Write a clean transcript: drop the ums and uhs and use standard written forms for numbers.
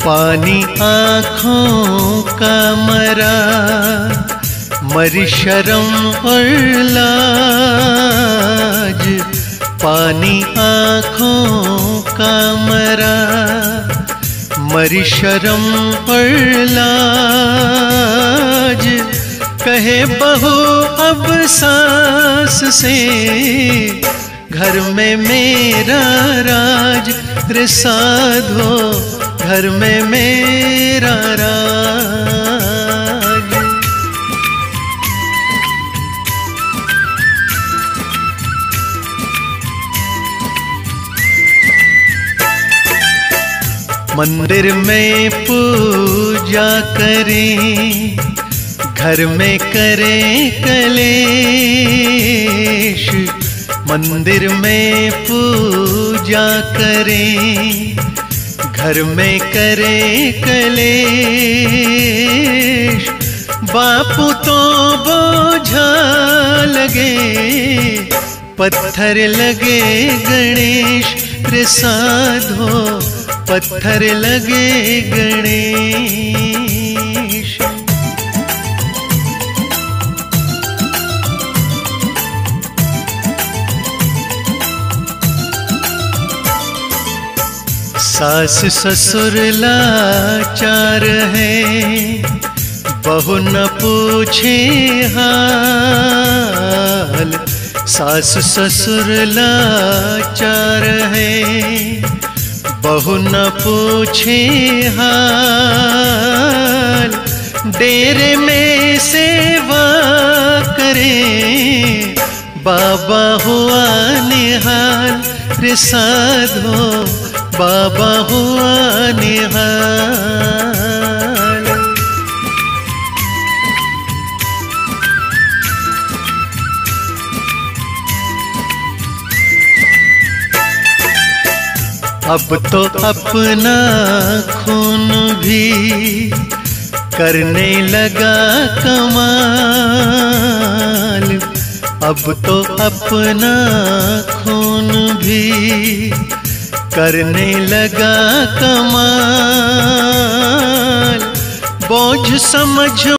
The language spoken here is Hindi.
पानी आँखों का मरा, मरी शर्म और लाज। पानी आँखों का मरा, मरी शर्म और लाज। कहे बहू अब सास से, घर में मेरा राज। रे साधो घर में मेरा राज। मंदिर में पूजा करें, घर में करें कलेश। मंदिर में पूजा करें, घर में करें कलेश। बापू तो बोझा लगे, पत्थर लगे गणेश। रे साधो पत्थर लगे गणेश। सास ससुर लाचार है, बहू न पूछे हाल। सास ससुर लाचार है, बहू न पूछे हाल। डेरे में सेवा करें, बाबा हुआ निहाल। रे साधो बाबा हुआ निहाल। अब तो अपना खून भी करने लगा कमाल। अब तो अपना खून भी करने लगा कमाल। बोझ समझ